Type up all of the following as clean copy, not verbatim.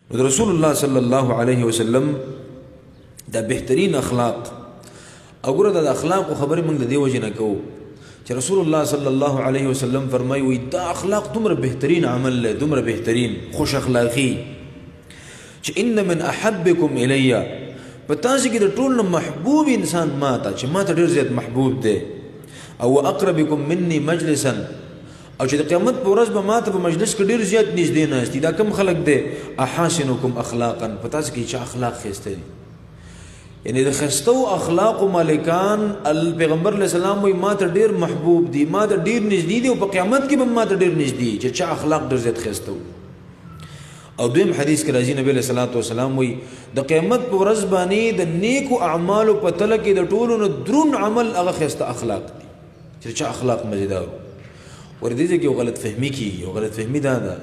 رسول الله صلی الله علیه وسلم دا بهترین اخلاق او ګوره دا اخلاق خبرې موږ د دې وجې نه کوو چې رسول الله صلی الله علیه وسلم فرمایي وي دا اخلاق دومره بهترین عمل دی دومره بهترین خوش اخلاقي چې ان من احبکم الی په تاسو کې د ټول نه محبوب انسان ماته چې ماته ډېر زیات محبوب دی او اقربکم مني مجلسا او چې د قیامت په ورځ به ماته په مجلس کې ډېر زیات نږدې ناست دي دا کوم خلک دی احاسنکم اخلاقا په تاسو کې چې اخلاق ښایسته دي یعنی د ښایستو اخلاقو مالکان پیغمبر علیه السلام وایي ماته ډېر محبوب دي ماته ډېر نږدې دي او په قیامت کې به ماته ډېر نږدې چې چا اخلاق ډېر زیات ښایسته او دویم حدیث کې راځي نبی علیه الصلاۃ والسلام وایي د قیامت په ورځ باندې د نیکو اعمالو په تله کې د ټولو نه درون عمل هغه ښایسته اخلاق دي چې چا اخلاق مزیدار وردی چې یو غلط فهمي کیږي یو غلط فهمي دا ده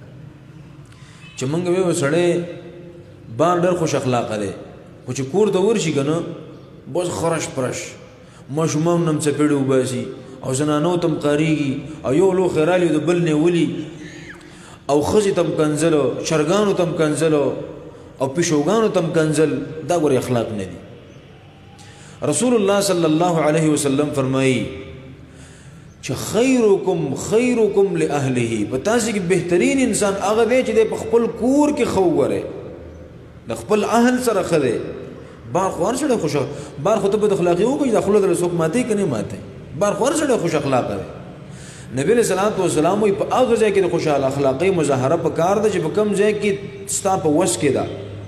چې موږ وایو سړی بار ډېر خوش اخلاقه دی خو چې کور ته ورشي که نه بس خرش پرش ماشومان هم څپېړې وباسي او زنانو ته هم قاریږي او یو لوښی رالی د بل نه ولي او ښځې ته هم کنځل چرګانو ته هم کنځل او پیشوګانو ته هم کنځل دا ګورې اخلاق نه دي رسول الله صلی الله علیه وسلم فرمایي چې خیرکم لاهله په تاسو کې بهترین انسان هغه دی چې په خپل کور کې ښه وګورئ د خپل اهل سره ښه دی بار خو هر سړی خوش بار خو ته بد اخلاقي وکړي د خوله در څوک ماتې که نه ماتې بار خو هر سړی خوش اخلاقه دی نبی علیه صلات وسلام وایي په هغه ځای کې د خوشحال اخلاقۍ مظاهره پکار ده چې په کوم ځای کې ستا په وس کې ده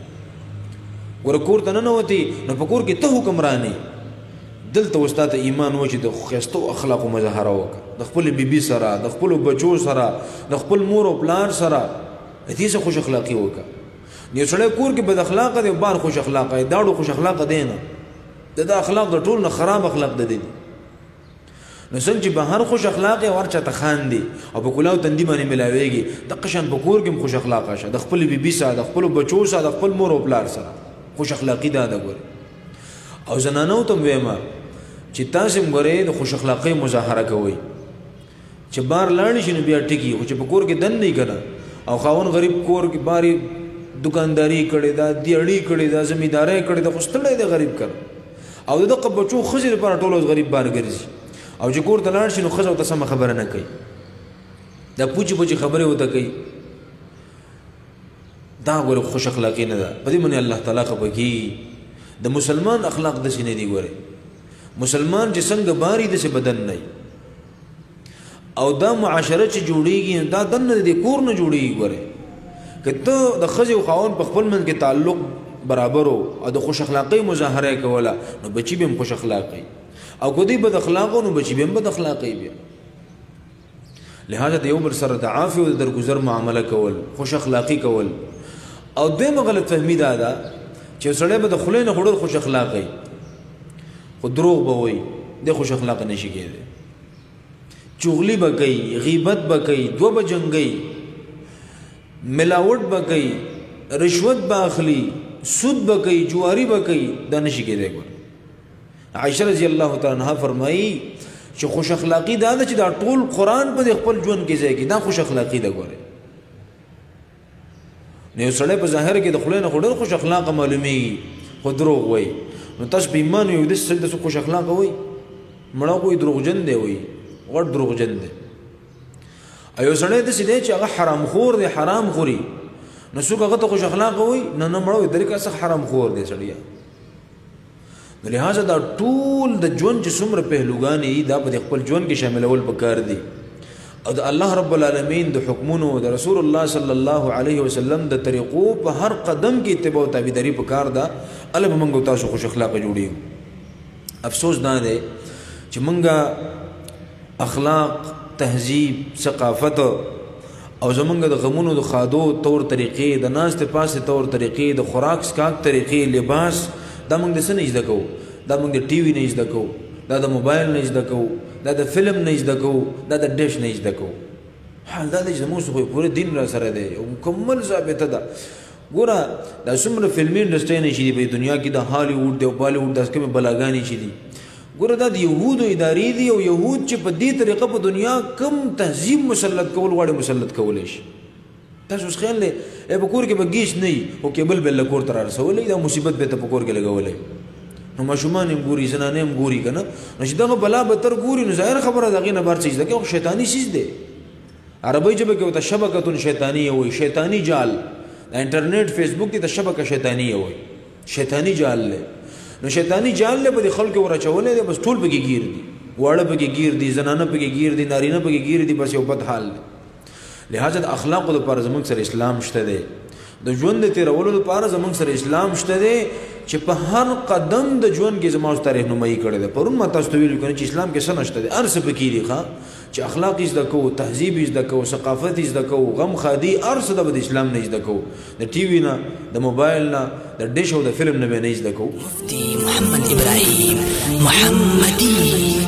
ګوره کور ته ننوتې نو په کور کې ته حکمرانې دلته اوس تا ته ایمان و چې د ښایستو اخلاقو مظاهره وکړه د خپلې بیبي سره د خپلو بچو سره د خپل مور او پلار سره د دې څه خوش اخلاقي وکړه یو سړی کور کې بد اخلاقه دی بار خوش اخلاقه دی داړو خوش اخلاقه دی نه د اخلاق د ټول نه خراب اخلاق د دی نو څنګه چې بهر خوش اخلاقه ور چاته خاندي او په کلاو تندي باندې ملاويږي د قشن په کور کې خوش اخلاقه شه د خپل بیبي سره د خپل بچو سره د خپل مور او پلار سره خوش اخلاقی دا ده ګوره او زنانو ته وایم چې تاسو مګورې د خوش اخلاقۍ مظاهره کوئ چې بار لاړ شي نو بیا ټکی خو چې په کور کې دن نه کنه او خاون غریب کور کې باري دکانداری کړي دا دیړی کړي دا زمینداری کړي دا خوستړی د غریب کړ او دغه بچو خزر پر ټولو غریب بار ګرځي او چې کور ته لاړ شي نو خزو ته سم خبره نه کوي دا پوچی خبره وته کوي دا ګوره خوش اخلاقی نه ده په دې باندې الله تعالی خپګي د مسلمان اخلاق د سینې دی ګوره مسلمان چې څنګه باری د څه بدن نه او دا معاشره چې جوړیږي دا دنه د کور نه جوړیږي ګوره کته د خځې او خاوند په خپل منځ کې تعلق برابر او د خوش اخلاقۍ مظاهره کوله نو بچی به خوش اخلاقۍ او کدی بد اخلاقو نو بچی به بد اخلاقۍ بیا لہذا د یو بل سره د عافیت او درگذر معامله کول خوش اخلاقی کول او دغه غلط فهمی دا ده چې سړی به د خلې نه خړل خوش اخلاقۍ خو دروغ به وي د خوش اخلاق نشي کېږي چغلی به کوي غیبت به کوي دو به جنگي ملاوت به کوي رشوت به اخلي سود به کوي جواری به کوي دا نشي کېږي عائشہ رضی الله تعالی عنها فرمایي چې خوش اخلاقی دا چې دا ټول قران په خپل ژوند کې ځای کې دا خوش اخلاقی دا ګوره نو سړی په ظاهر کې د خلینو خډر خوش اخلاق معلومي خو دروغ وای نو تاسو په ایمان یو د څه خوش اخلاق وای مړه کوئی دروغجن دی وای غټ دروغجن دی ایو سړی د سې چې هغه حرام خور دی حرام خوري نو څوک هغه ته خوش اخلاق وای نه مړه درې کا حرام خور دی سړی لہذا دا ټول د ژوند چې څومره پهلوګانې دا په خپل ژوند کې شاملول پکار دي او د الله رب العالمین د حکمونو د رسول الله صلی الله علیه وسلم د طریقو په هر قدم کې اتباع او تابعداري پکار ده الله به موږ تاسو خوش اخلاق جوړیو افسوس دا دی چې موږ اخلاق تهذیب ثقافت او زمونږ د غمونو د خادو تور طریقې د ناست پاسه تور طریقې د خوراک سکاک طریقې لباس دا موږ د څه نه زده کوو دا موږ د ټي وي نه زده کوو دا د موبایل نه زده کوو دا د فلم نه زده کوو دا د ډیش نه زده کوو حال دا چې زموږ خو پوره دین را سره دی او مکمل ضابطه ده ګوره دا څومره فلمي انډسټري نه شي دی په دنیا کې د هالیوډ دی او بالیوډ داس کې بلاګانی شي دی ګوره دا د یهودو ادارې دي او یهود چې په دې طریقه په دنیا کم تهذیب مسلط کول غواړي مسلط کولی شي تاسو اوس خیال دی په کور کې به ګیس نه وي خو کیبل به له کور ته رارسولی دا مصیبت به ته په کور کې لګولی نو ماشومان هم ګوري زنانې هم ګوري که نه نو چې دغه بلا بدتر ګوري نو ظاهره خبره د هغې نه بار څه زده کوي خو شیطاني څیز دی عربی ژبه کې ورته شبکة شیطانیه وایي شیطاني جال د انټرنیټ فیسبوک دی ته شبکه شیطانیه وایي شیطاني جال دی نو شیطاني جال دی به د خلکو ورچولی دی بس ټول پکې ګیر دي واړه پکې ګیر دي زنانه پکې ګیر دي نارینه پکې ګیر دي بس یو بد حال دی لہذا د اخلاقو دپاره زموږ سره اسلام شته دی د ژوند د تېرولو دپاره زموږ سره اسلام شته دی چې په هر قدم د ژوند کې زما ورته رهنمایي کړې ده پرون ما تاسو ته ویلي که نه چې اسلام کې څه نشته دی هر څه پکې دي ښه چې اخلاق یې زده کوو تهذیب یې زده کوو ثقافت یې زده کوو غم خادي هر څه به د اسلام نه زده کوو د ټي وي نه د موبایل نه د ډش او د فلم نه به نه زده کوو مفتي محمد ابراهیم محمدي